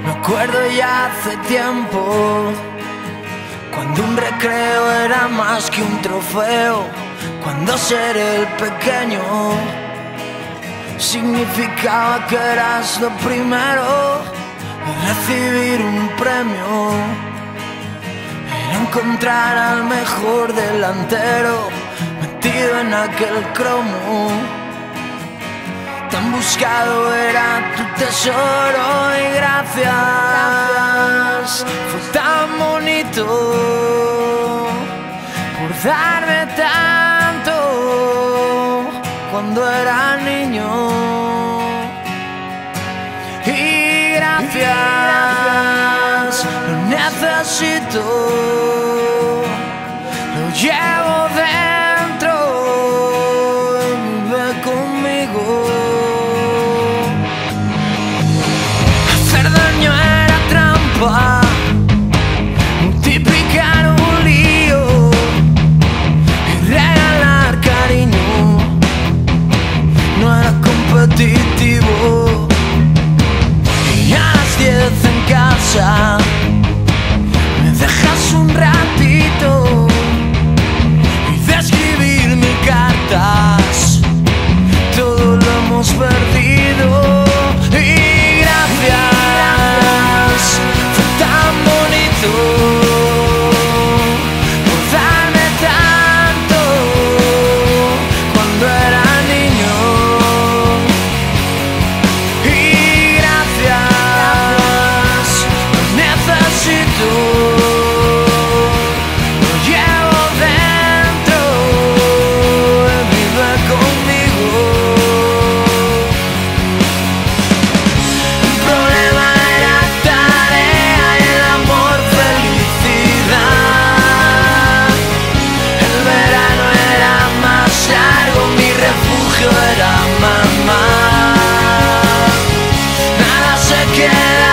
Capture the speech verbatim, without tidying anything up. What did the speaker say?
Me acuerdo ya hace tiempo, cuando un recreo era más que un trofeo, cuando ser el pequeño significaba que eras lo primero, recibir un premio era encontrar al mejor delantero metido en aquel cromo. Tan buscado era tu tesoro y gracias, fue tan bonito por darme tanto cuando era niño. Y gracias, lo necesito, lo llevo dentro y vive conmigo. Hacer daño era trampa, multiplicar un lío y regalar cariño no era competitivo. Y a las diez en casa me dejas un ratito y de escribir mil cartas todo lo hemos perdido. Y gracias, fue tan bonito por darme tanto cuando era niño. Y gracias, lo necesito, lo llevo dentro y vive conmigo. El problema era tarea y el amor felicidad. El verano era más largo, mi refugio era mamá. Nada se queda